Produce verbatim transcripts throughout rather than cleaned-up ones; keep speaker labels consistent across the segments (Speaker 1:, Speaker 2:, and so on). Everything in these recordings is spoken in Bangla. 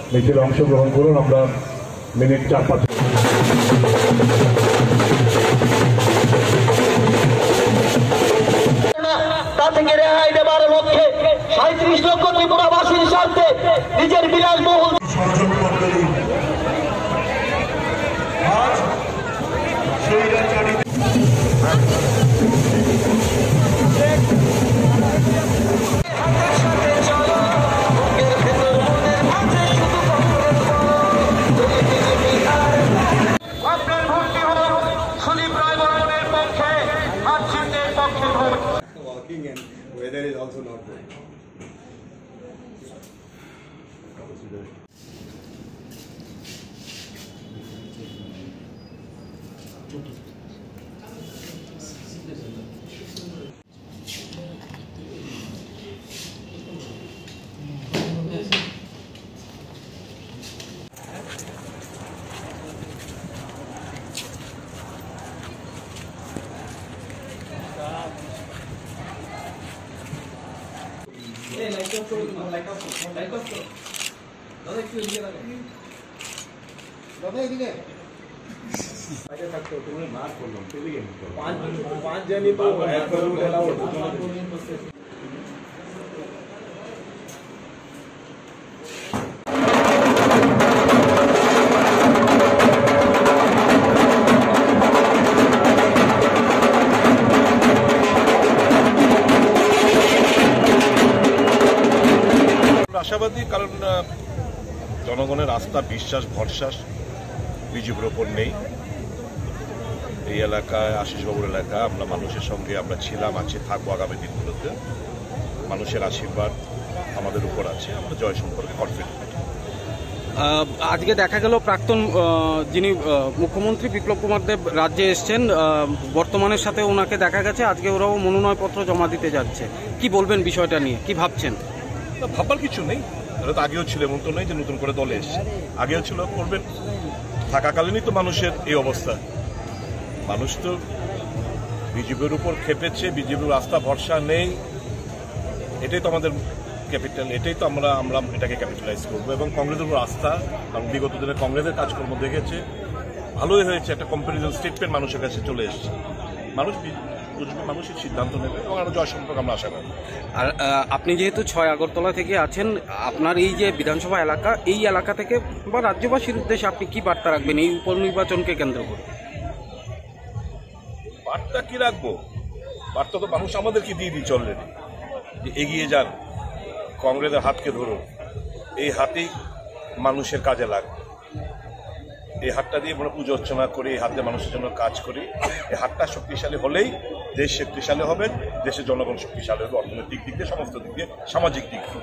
Speaker 1: মিছিলে অংশগ্রহণ করুন। আমরা মিনিট চার পাঁচ
Speaker 2: তা থেকে রেহাই দেবার লক্ষ্যে সাঁত্রিশ লক্ষ ত্রিপুরাবাসীর স্বার্থে নিজের বিলাসবহুল
Speaker 3: and weather is also not good. पांच जनी तो
Speaker 4: আশাবাদী, কারণ জনগণের আস্থা, বিশ্বাস, ভরসা বিজেপির ওপর নেই। এই এলাকায়, আশিসবাবুর এলাকা, আমরা মানুষের সঙ্গে আমরা ছিলাম, আছি, থাকবো আগামী দিনগুলোতে। মানুষের আশীর্বাদ আমাদের উপর আছে, আমরা জয় সম্পর্কে কনফিডেন্ট।
Speaker 5: আজকে দেখা গেল প্রাক্তন যিনি মুখ্যমন্ত্রী বিপ্লব কুমার দেব রাজ্যে এসছেন, বর্তমানের সাথে ওনাকে দেখা গেছে, আজকে ওরাও মনোনয়নপত্র জমা দিতে যাচ্ছে। কি বলবেন বিষয়টা নিয়ে, কি ভাবছেন?
Speaker 4: ভাববার কিছু নেই, এটা তো আগেও ছিল, এমন তো নেই যে নতুন করে দলে এসছে, আগেও ছিল, করবেন। থাকাকালীনই তো মানুষের এই অবস্থা। মানুষ তো বিজেপির উপর খেপেছে, বিজেপির আস্থা ভরসা নেই, এটাই তো আমাদের ক্যাপিটাল, এটাই তো আমরা আমরা এটাকে ক্যাপিটালাইজ করবো। এবং কংগ্রেসের উপর আস্থা, কারণ বিগত দিনে কংগ্রেসের কাজকর্ম দেখেছে, ভালোই হয়েছে, একটা কম্পারিজন স্টেটমেন্ট মানুষের কাছে চলে এসছে। মানুষ বুঝবে, মানুষের সিদ্ধান্ত নেবে এবং আমরা জয় সম্পর্কে আমরা আশা করি।
Speaker 5: আর আপনি যেহেতু ছয় আগরতলা থেকে আছেন, আপনার এই যে বিধানসভা এলাকা, এই এলাকা থেকে বা রাজ্যবাসীর উদ্দেশ্যে আপনি কি বার্তা রাখবেন এই উপনির্বাচনকে কেন্দ্র করে?
Speaker 4: বার্তা কি রাখবো? বার্তা তো মানুষ আমাদেরকে দিয়ে দিচ্ছে অলরেডি, যে এগিয়ে যান, কংগ্রেসের হাতকে ধরুন, এই হাতেই মানুষের কাজে লাগবে। এই হাতটা দিয়ে আমরা পুজো অর্চনা করি, এই হাত দিয়ে মানুষের জন্য কাজ করি। এই হাতটা শক্তিশালী হলেই দেশ শক্তিশালী হবে, দেশের জনগণ শক্তিশালী হবে, অর্থনৈতিক দিক দিয়ে, সমস্ত দিক দিয়ে, সামাজিক দিক দিয়ে।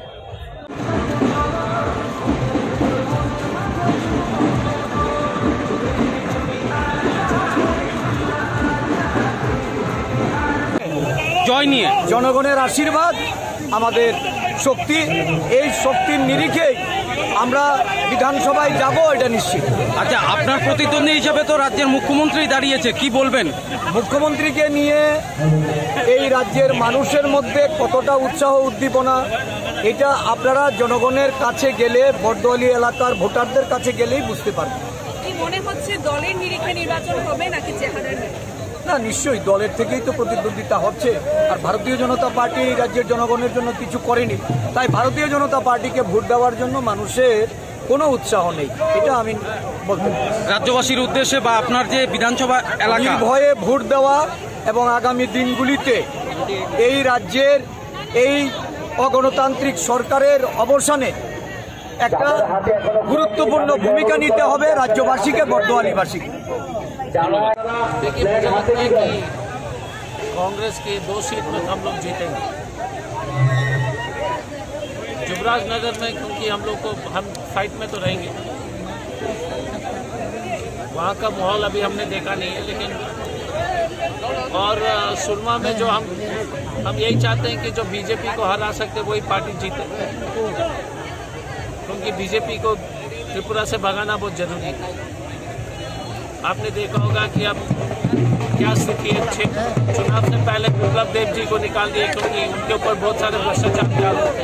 Speaker 5: জয় নিয়ে
Speaker 6: জনগণের আশীর্বাদ আমাদের শক্তি, এই শক্তির নিরিখেই আমরা বিধানসভায় যাব, এটা নিশ্চিত।
Speaker 5: আচ্ছা, আপনার প্রতিদ্বন্দ্বী হিসেবে তো রাজ্যের মুখ্যমন্ত্রী দাঁড়িয়েছে, কি বলবেন?
Speaker 6: মুখ্যমন্ত্রীকে নিয়ে এই রাজ্যের মানুষের মধ্যে কতটা উৎসাহ উদ্দীপনা, এটা আপনারা জনগণের কাছে গেলে, বর্দোয়ালি এলাকার ভোটারদের কাছে গেলেই বুঝতে পারবেন।
Speaker 7: কি মনে হচ্ছে, দলের নিরিখে নির্বাচন হবে নাকি চেহারার?
Speaker 6: না, নিশ্চয়ই দলের থেকেই তো প্রতিদ্বন্দ্বিতা হচ্ছে। আর ভারতীয় জনতা পার্টি এই রাজ্যের জনগণের জন্য কিছু করেনি, তাই ভারতীয় জনতা পার্টিকে ভোট দেওয়ার জন্য মানুষের কোনো উৎসাহ নেই, এটা আমি বলতে পারি।
Speaker 5: রাজ্যবাসীর উদ্দেশ্যে বা আপনার যে বিধানসভা এলাকা,
Speaker 6: নির্ভয়ে ভোট দেওয়া এবং আগামী দিনগুলিতে এই রাজ্যের এই অগণতান্ত্রিক সরকারের অবসানে একটা গুরুত্বপূর্ণ ভূমিকা নিতে হবে রাজ্যবাসীকে, বর্দোয়ালিবাসীকে।
Speaker 8: देखिए, मुझे लगता है कि कांग्रेस के दो सीट में हम लोग जीतेंगे। जुबराज नगर में, क्योंकि हम लोग को हम फाइट में तो रहेंगे, वहाँ का माहौल अभी हमने देखा नहीं है, लेकिन और सुरमा में जो हम हम यही चाहते हैं कि जो बीजेपी को हरा सकते वही पार्टी जीते, क्योंकि बीजेपी को त्रिपुरा से भगाना बहुत जरूरी है। आपने देखा होगा कि अब क्या स्थिति है। छह चुनाव से पहले विप्लव देव जी को निकाल दिए क्योंकि उनके ऊपर बहुत सारे भ्रष्टाचार के आरोप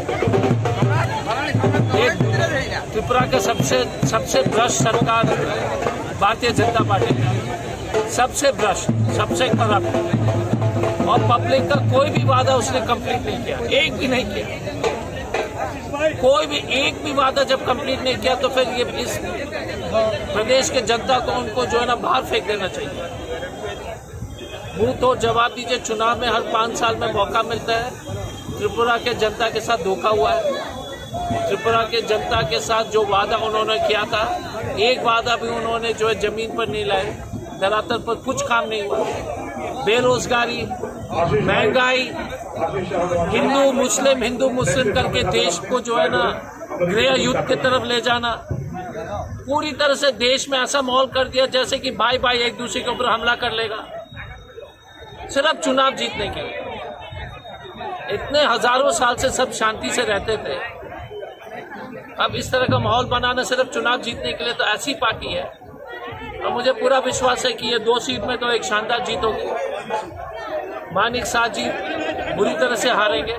Speaker 8: थे। एक त्रिपुरा के सबसे सबसे भ्रष्ट सरकार भारतीय जनता पार्टी है, सबसे भ्रष्ट, सबसे करप्ट, और पब्लिक का कोई भी वादा उसने कंप्लीट नहीं किया, एक भी नहीं किया। कोई भी एक भी वादा जब कंप्लीट नहीं किया तो फिर ये इस प्रदेश के जनता को उनको जो है ना बाहर फेंक देना चाहिए। मुंह तो जवाब दीजिए। चुनाव में हर पाँच साल में मौका मिलता है। त्रिपुरा के जनता के साथ धोखा हुआ है। त्रिपुरा के जनता के साथ जो वादा उन्होंने किया था, एक वादा भी उन्होंने जो है जमीन पर नहीं लाए, धरातल पर कुछ काम नहीं हुआ। बेरोजगारी, महंगाई, हिंदू मुस्लिम हिंदू मुस्लिम करके देश को जो है ना गृह युद्ध की तरफ ले जाना, पूरी तरह से देश में ऐसा माहौल कर दिया जैसे कि भाई भाई एक दूसरे के ऊपर हमला कर लेगा, सिर्फ चुनाव जीतने के लिए। इतने हजारों साल से सब शांति से रहते थे, अब इस तरह का माहौल बनाना सिर्फ चुनाव जीतने के लिए, तो ऐसी पार्टी है। और मुझे पूरा विश्वास है कि ये दो सीट में तो एक शानदार जीत होगी। मानिक शाह जी बुरी तरह से हारेंगे,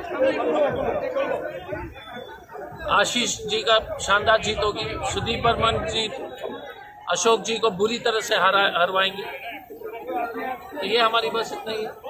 Speaker 8: आशीष जी का शानदार जीत होगी, सुदीप बर्मन जी अशोक जी को बुरी तरह से हरा हरवाएंगे। तो ये हमारी बस इतना ही है।